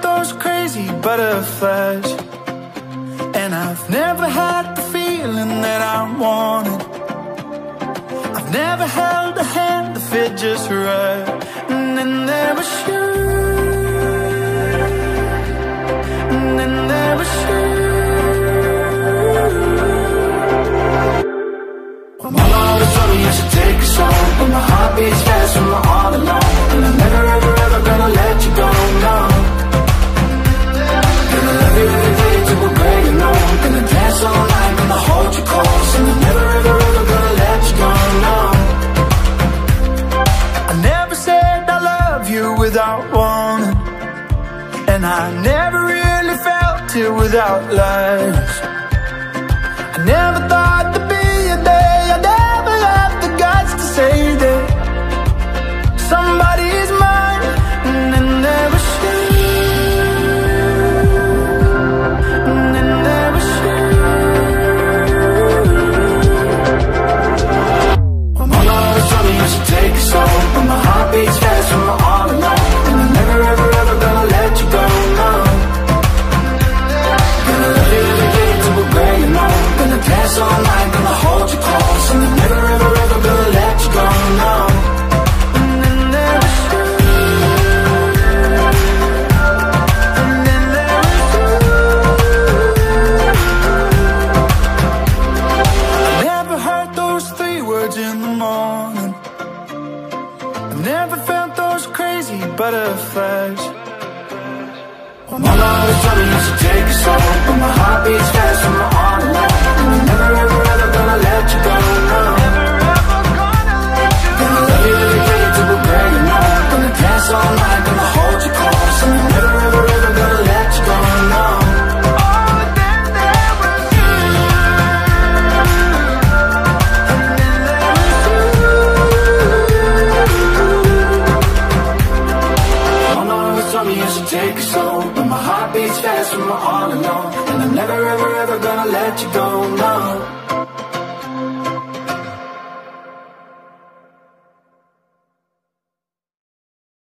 those crazy butterflies, and I've never had the feeling that I wanted. I've never held a hand that fit just right. And then there was you, and then there was you. Well, mama always told me I should take it slow, but my heart beats fast when we're all alone. And I'm never ever ever gonna let you go, no. Gonna love you every day till we're gray and old. Gonna dance all night, gonna hold you close. And I'm never ever ever gonna let you go, no. I never said I love you without wanting, and I never really felt it without lies. I never thought there'd be a day I'd ever have the guts to say that somebody's mine. And then there was you, and then there was you. Well, mama always told me I should take it slow, but my heart beats fast when we're all alone. And I'm never ever ever gonna let you go, no. Gonna love you every day till we're gray and old. Gonna dance all night, gonna hold you close. And I'm never ever ever gonna let you go, no. And then there was you, and then there was you. I never heard those 3 words in the morning. I never felt those crazy butterflies. Well, mama always told me I should take it slow, but my heart beats fast when we're all alone. And I'm never ever ever gonna let you go, no. Gonna love you every day till we're gray and old. Gonna dance all night, gonna hold you close. And I'm never ever ever gonna let you go, no. Oh, but then there was you, and then there was you. Mama always told me I should take it slow, but my heart beats fast when we're all alone. And I'm never ever ever gonna let you go, no.